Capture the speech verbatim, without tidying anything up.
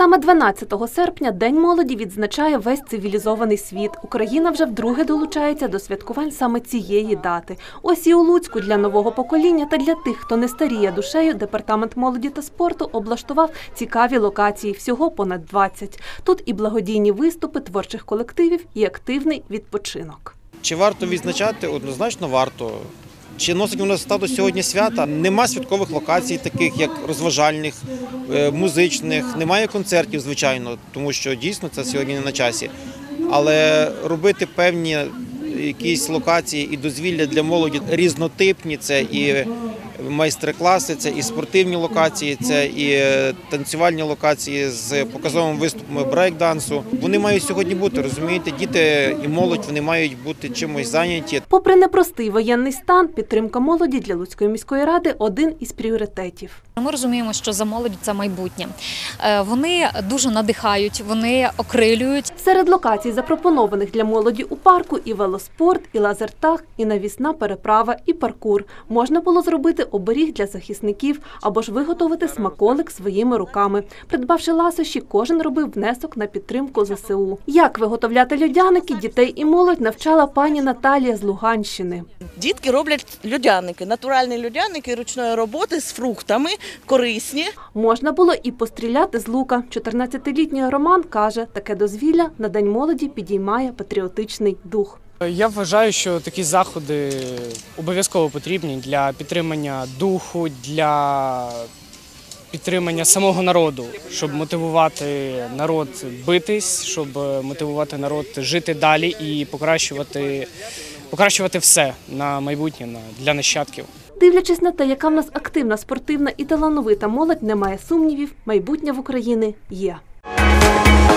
Саме дванадцятого серпня День молоді відзначає весь цивілізований світ. Україна вже вдруге долучається до святкувань саме цієї дати. Ось і у Луцьку для нового покоління та для тих, хто не старіє душею, департамент молоді та спорту облаштував цікаві локації, всього понад двадцять. Тут і благодійні виступи творчих колективів, і активний відпочинок. Чи варто відзначати? Однозначно варто. Чи носить воно статус сьогодні свята? Нема святкових локацій, таких як розважальних, музичних, немає концертів, звичайно, тому що дійсно це сьогодні не на часі. Але робити певні якісь локації і дозвілля для молоді різнотипні, це і майстер-класи, це і спортивні локації, це і танцювальні локації з показовими виступами брейк-дансу. Вони мають сьогодні бути, розумієте, діти і молодь, вони мають бути чимось зайняті. Попри непростий воєнний стан, підтримка молоді для Луцької міської ради – один із пріоритетів. Ми розуміємо, що за молодь це майбутнє. Вони дуже надихають, вони окрилюють. Серед локацій, запропонованих для молоді у парку, і велоспорт, і лазертаг, і навісна переправа, і паркур. Можна було зробити оберіг для захисників або ж виготовити смаколик своїми руками. Придбавши ласощі, кожен робив внесок на підтримку зе се у. Як виготовляти льодяники, дітей і молодь навчала пані Наталія з Луганщини. Дітки роблять льодяники, натуральні льодяники ручної роботи з фруктами, корисні. Можна було і постріляти з лука. чотирнадцятилітній Роман каже, таке дозвілля на День молоді підіймає патріотичний дух. Я вважаю, що такі заходи обов'язково потрібні для підтримання духу, для підтримання самого народу, щоб мотивувати народ битись, щоб мотивувати народ жити далі і покращувати, покращувати все на майбутнє, для нащадків. Дивлячись на те, яка в нас активна, спортивна і талановита молодь, немає сумнівів, майбутнє в Україні є.